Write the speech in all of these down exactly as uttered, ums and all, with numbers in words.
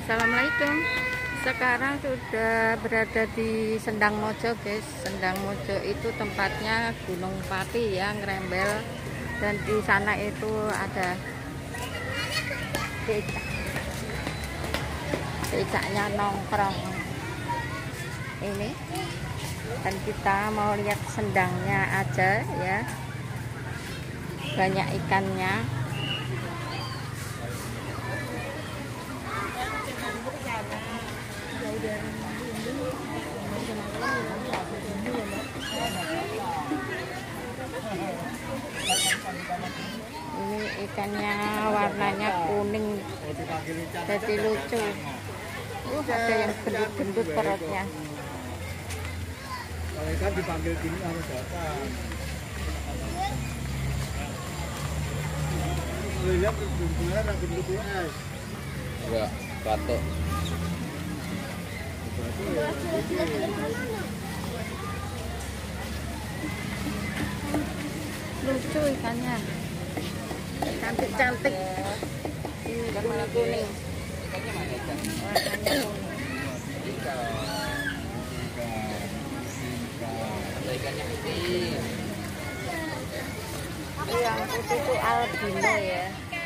Assalamualaikum. Sekarang sudah berada di Sendang Mojo, guys. Sendang Mojo itu tempatnya Gunung Pati ya, Ngrembel. Dan di sana itu ada becak. Becaknya nongkrong ini. Dan kita mau lihat sendangnya aja ya. Banyak ikannya. Ini ikannya warnanya kuning, jadi lucu. Uh, ada yang gendut-gendut perutnya. Kalau ikan dipanggil gini harus datang. Lihat benar ada gendut es. Enggak, batuk. Lucu ikannya, cantik-cantik. Ini warna kuning. Ikannya mana ikan? Warnanya kuning. Ikan. Ada ikannya putih. Yang putih itu albino ya.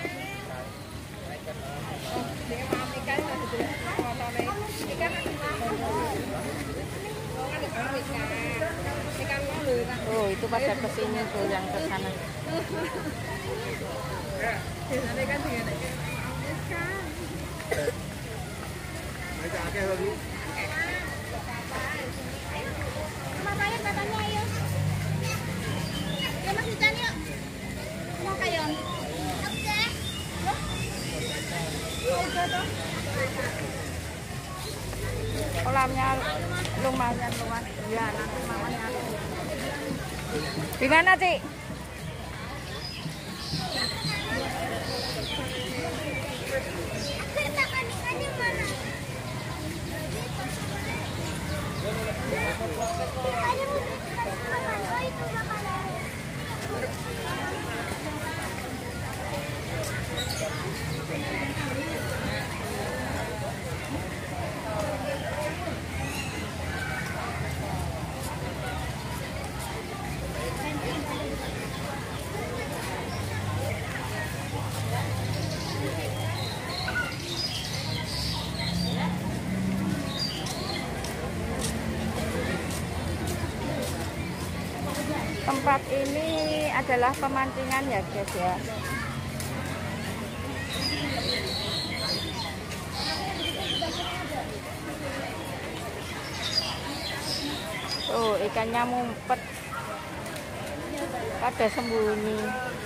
Oh, itu pada kesini tuh yang ke sana. Makanya katanya ayo. Ya Mas ikan yuk. Mau kayon. Oke. Udah toh. Kolamnya lumayan luas. Ya, nanti mamanya. Di mana, Cik? Letakkan ikannya mana? Ikannya makan. Oh itu makanan. Tempat ini adalah pemancingan ya, guys ya. Tuh, ikannya ngumpet pada sembunyi.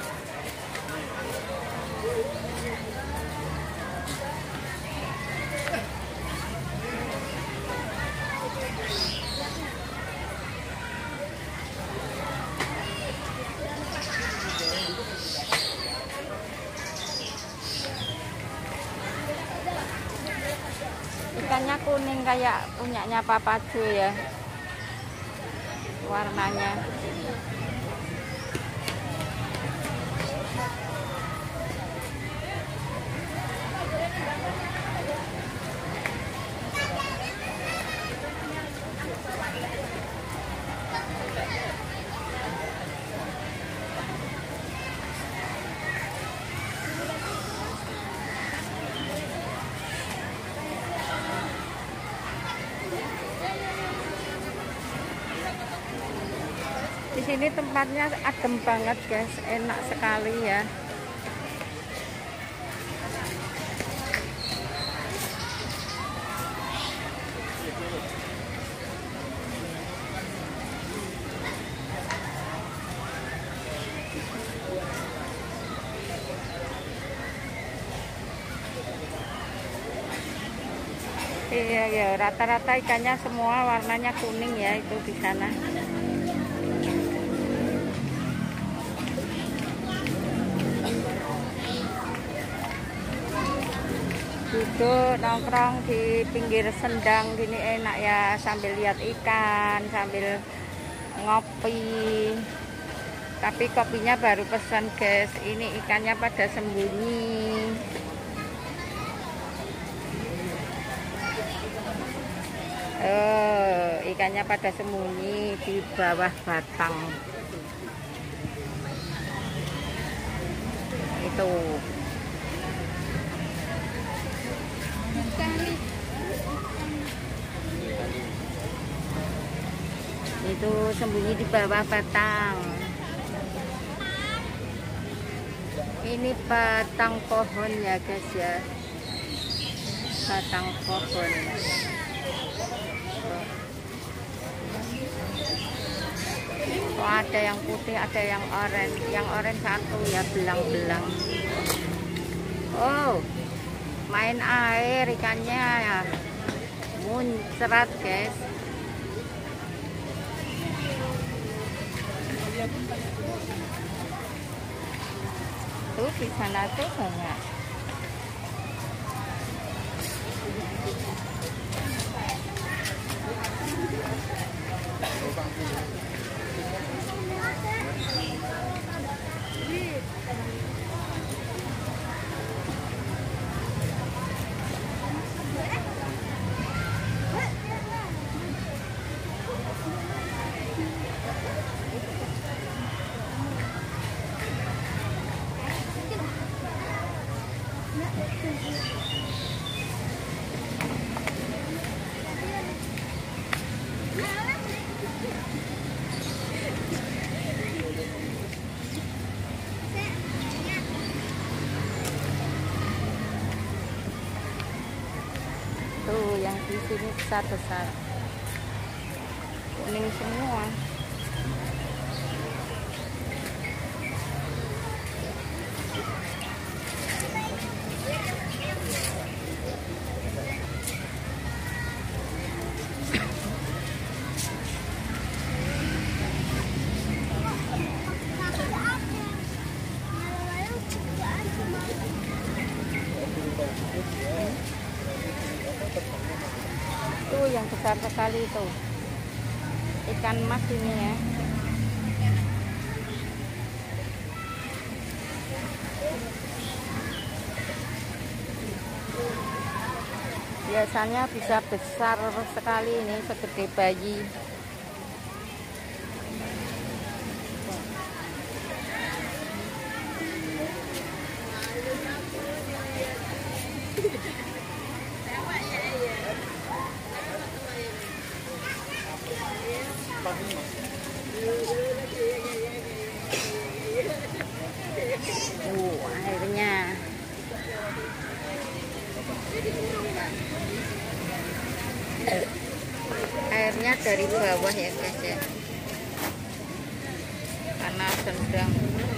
Ikannya kuning kayak punyanya Papa Jo ya, warnanya. Di sini tempatnya adem banget, guys, enak sekali ya. Iya ya, rata-rata ikannya semua warnanya kuning ya, itu di sana. Duduk nongkrong di pinggir sendang gini enak ya, sambil lihat ikan, sambil ngopi. Tapi kopinya baru pesan, guys. Ini ikannya pada sembunyi. Oh, ikannya pada sembunyi di bawah batang. Itu. Itu sembunyi di bawah batang. Ini batang pohon ya guys ya. Batang pohon. Oh, ada yang putih, ada yang oranye. Yang oranye satu ya, belang-belang. Oh, main air ikannya ya. Muncrat guys. Tuh di sana tuh banyak. Tuh yang di sini besar-besar, kuning semua. Tuh yang besar sekali itu ikan mas ini ya. Biasanya bisa besar sekali, ini segede bayi. Uh, airnya airnya dari bawah ya guys ya, karena sedang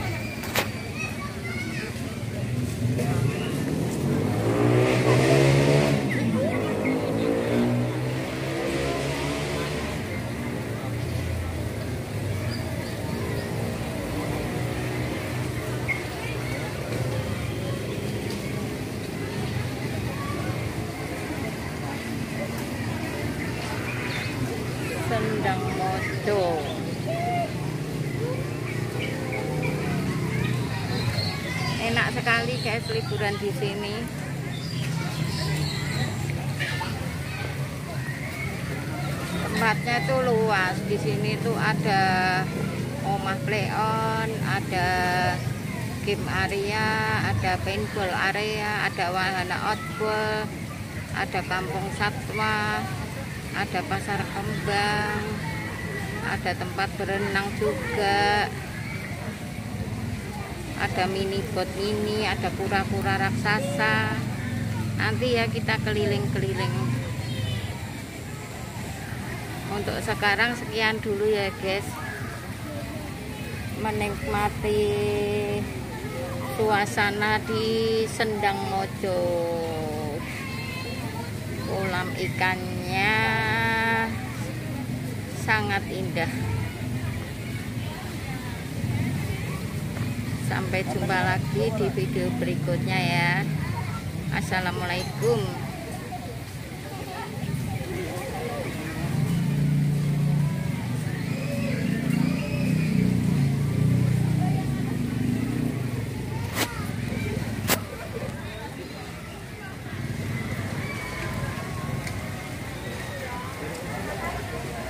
Sendang Mojo. Enak sekali guys liburan di sini. Tempatnya itu luas. Di sini tuh ada omah playon, ada game area, ada paintball area, ada wahana outboard, ada kampung satwa, ada pasar kembang, ada tempat berenang juga, ada mini boat mini, ada kura-kura raksasa. Nanti ya kita keliling-keliling. Untuk sekarang sekian dulu ya guys, menikmati suasana di Sendang Mojo. Kolam ikannya sangat indah. Sampai jumpa lagi di video berikutnya ya. Assalamualaikum. ya.